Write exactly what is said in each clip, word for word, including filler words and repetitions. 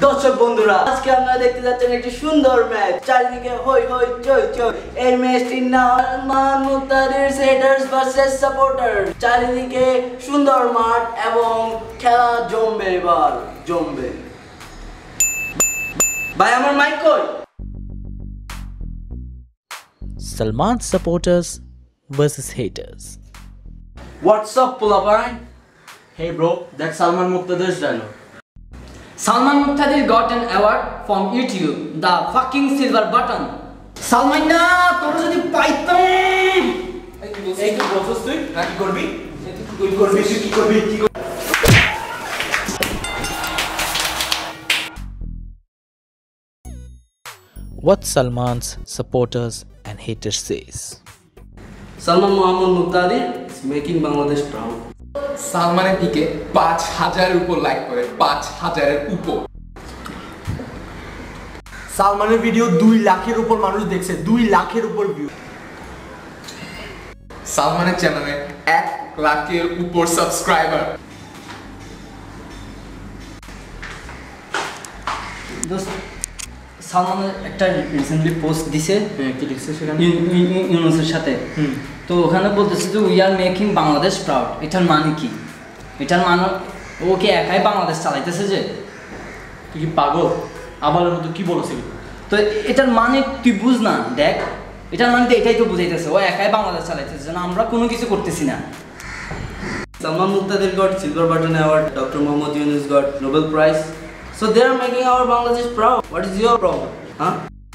দর্শক বন্ধুরা, আজকে আপনারা দেখতে যাচ্ছেন একটি সুন্দর ম্যাচ। চারিদিকে হই হই চই চই। এই ম্যাচটির নাম Salman Muktadir haters versus supporter. চারিদিকে সুন্দর মাঠ এবং খেলা জমবে, এবার জমবে। ভাই আমার মাইক কই? Salman supporters versus haters. What's up, Pulabai? Hey bro, that's Salman Muktadir's dialogue. Salman Muktadir got an award from YouTube, the fucking silver button. Salman na, তোরা যদি পাইতাম। এই কি বলছস তুই? না কি করবি? তুই করবি কি করবি কি করবি? What Salman's supporters and haters says. Salman Muhammad Muqtadir is making Bangladesh proud. সালমানের দিকে পাঁচ হাজারের উপর লাইক করে, পাঁচ হাজারের উপর। সালমানের ভিডিও দুই লাখের উপর মানুষ দেখছে, দুই লাখের উপর ভিউ। সালমানের চ্যানেলে এক লাখের উপর সাবস্ক্রাইবার। দোস্ত, সালমান একটা রিসেন্টলি পোস্ট দিছে, কি লিখছে সেখানে? ইউনুসের সাথে। তো ওখানে বলতেছে যে we are making Bangladesh proud. এটার মানে কি? এটার মানে ও কি একাই বাংলাদেশ চালাইতেছে? যে তুই কি পাগল? আবালের মতো কি বলছিস? তো এটার মানে তুই বুঝ না, দেখ এটার মানে তো এটাই তো বুঝাইতেছে ও একাই বাংলাদেশ চালাইতেছে, না আমরা কোনো কিছু করতেছি না। Salman Muqtadir got silver button award. Doctor Mohammad Yunus got Nobel Prize. So they are making our Bangladesh proud. What is your problem? Huh?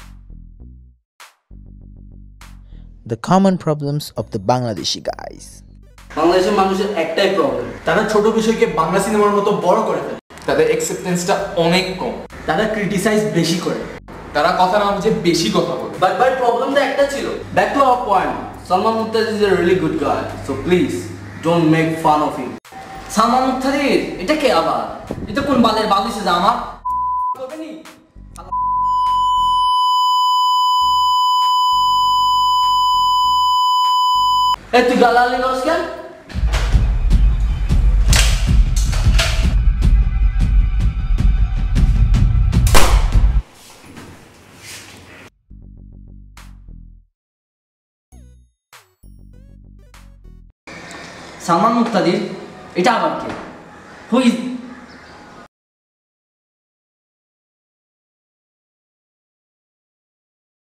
The common problems of the Bangladeshi guys. বাংলাদেশের মানুষের একটাই problem, তারা ছোট বিষয়কে বাংলা সিনেমার মতো বড় করে ফেলে। তাদের অ্যাকসেপ্টেন্সটা অনেক কম, তারা ক্রিটিসাইজ বেশি করে, তারা কথা না বুঝে বেশি কথা বলে। বাট বাট প্রবলেমটা একটা ছিল। Back to our point, Salman Muktadir is a really good guy, so please don't make fun of him. Salman Muktadir এটা কে আবার? এটা কোন বালের বাল দিছে যে আমার করবে নি? এই তুই গালালি করছ কেন? সালমান মুক্তাদির এটা আবার কে? Who is